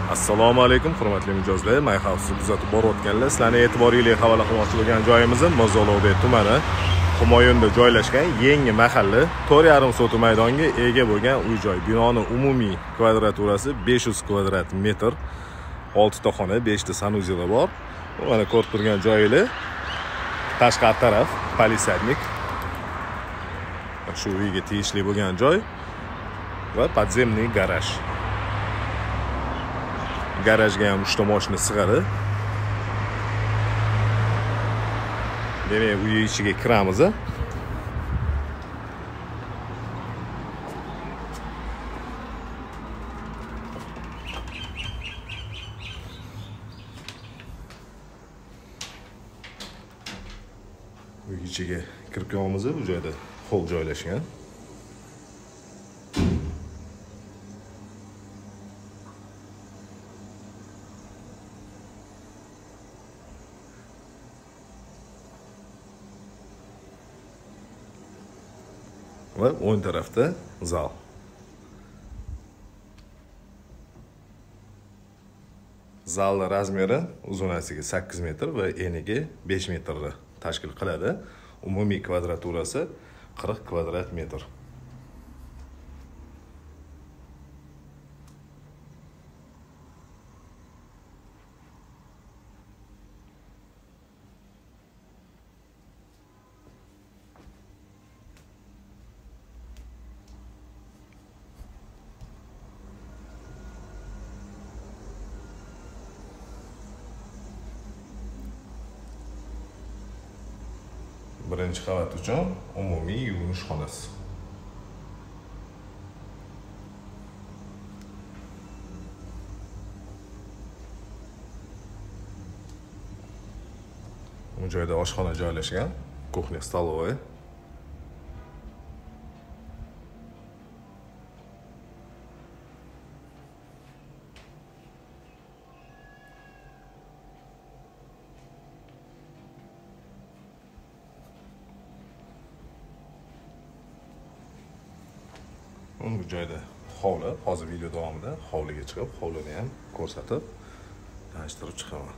Assalomu alaykum, hurmatli mijozlar. My House kuzatib borayotganlar, sizlarning e'tiboringizga havola qilmoqchi bo'lgan joyimiz Mozorobod tumani Humoyunda joylashgan yangi mahalla 4,5 sotix maydonga ega bo'lgan uy-joy. Binoning umumiy kvadraturasi 500 kvadrat metr. 6 ta xona, 5 ta sanuzel bor. Mana ko'rib turgan joyinglar tashqari taraf palissadnik. Shu uyga tegishli bo'lgan joy va podzemniy garaj. Garajga ham 3 ta mashina sig'adi. Demak, uy ichiga kiramiz. Uy ichiga kirib kelamiz. Bu joyda hol joylashgan. Va o'ng tarafda zal. Zal razmeri uzunasiga 8 metr va eniga 5 metrni tashkil qiladi. Umumiy kvadraturasi 40 kvadrat metr. Birinchi qavat uchun umumiy yuvinish xonasi. Bu joyda oshxona joylashgan, kuxnya, stolovoy. Bu joyda hovli, hozir video davomida hovliga chiqib, hovlini ham ko'rsatib, tanishtirib chiqaman.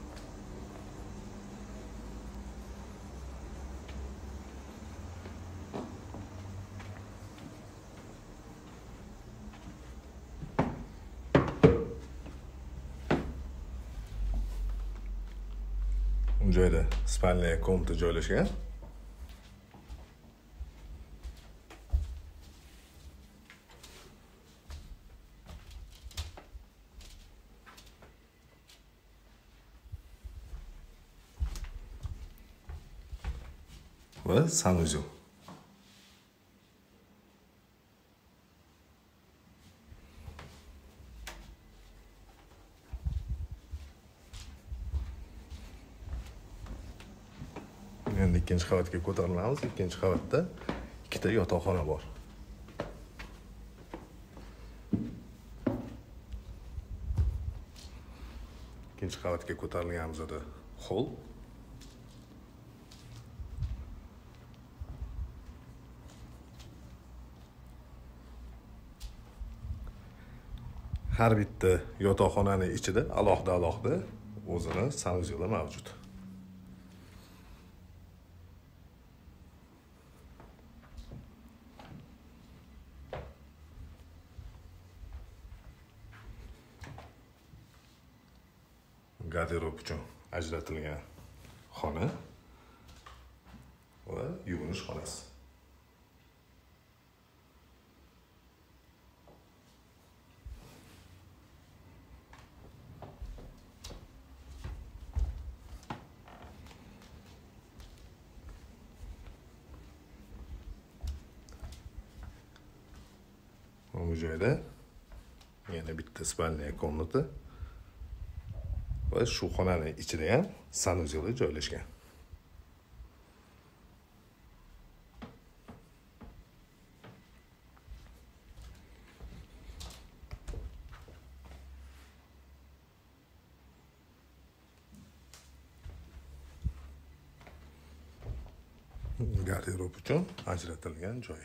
Bu joyda spalniya komnata joylashgan. Va sanuzel. Endi ikkinchi qavatga ko'tarilamiz. Ikkinchi qavatda ikkita yotoqxona bor. Ikkinchi qavatga ko'tarilganimizda hol. Har bitta yotoqxonaning ichida alohida o'zini sanuzeli mavjud. Garderob uchun ajratilgan xona va yuvinish xonasi. Bu joyda yana bitta spalniya komnata va shu xonaning ichida ham sanuzeli joylashgan. Garderob uchun ajratilgan joy.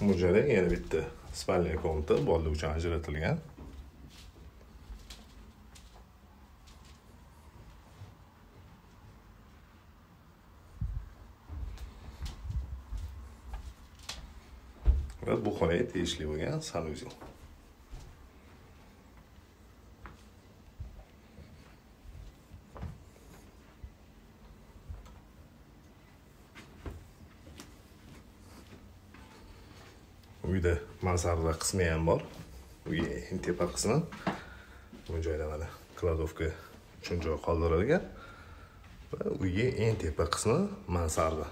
Bu joyda yana bitta spalniya komnata bolalar uchun ajratilgan. Va bu xonaga tegishli bo'lgan sanuzel. Uyda mansarda qismi ham bor. Uyga eng tepa qismi. Bu joyda mana kladovka uchun joy qoldirilgan. Va uyga eng tepa qismi mansarda.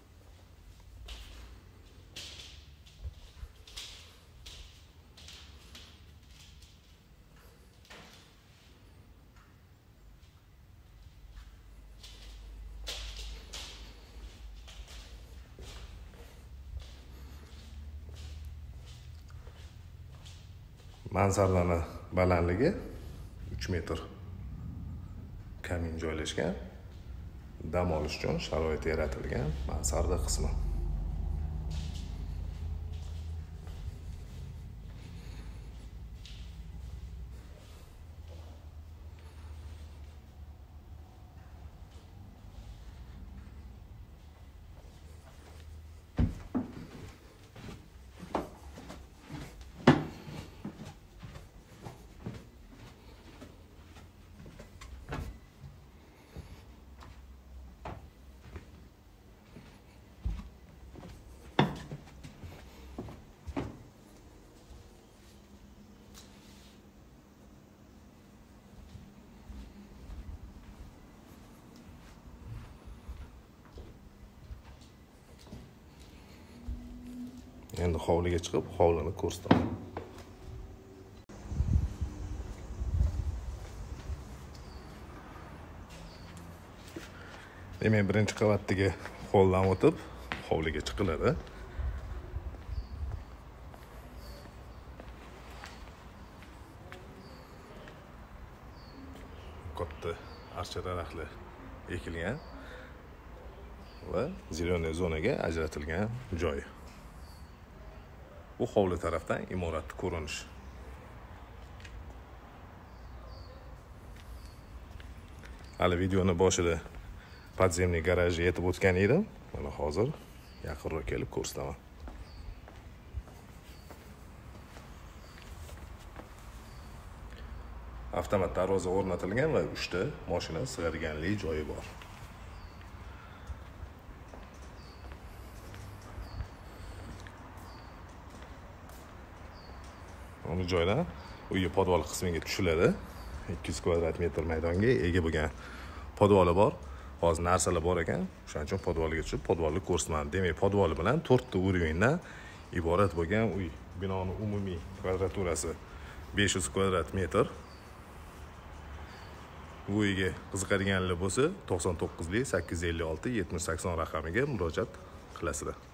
Mansardani balandligi 3 metr. Kamin joylashgan. Dam olish uchun sharoit yaratilgan mansarda qismi. Endi hovliga chiqib, hovlini ko'rsataman. Demak, birinchi qavatdagi holdan o'tib, hovliga chiqiladi. Katta archa daraxtlar ekilgan va zeleniy zonaga ajratilgan joy. Bu hovli tarafdan imoratning ko'rinishi. Hali videoni boshida podzemniy garajga yetib o'tgan edim. Mana hozir yaqinroq kelib ko'rsataman. Avtomat darvoza o'rnatilgan va 3 ta mashina sig'adiganlik joyi bor. Uni joydan uyga podval qismiga tushiladi. 200 kvadrat metr maydonga ega bo'lgan podvali bor. Hozir narsalar bor ekan, shuning uchun podvalga tushib, podvalni ko'rsataman. Demak, podvali bilan 4 ta urovingdan iborat bo'lgan uy. Binoning umumiy kvadraturasi 500 kvadrat metr. Bu uyga qiziqadiganlar bo'lsa, 99 856 7080 raqamiga murojaat qilasizlar.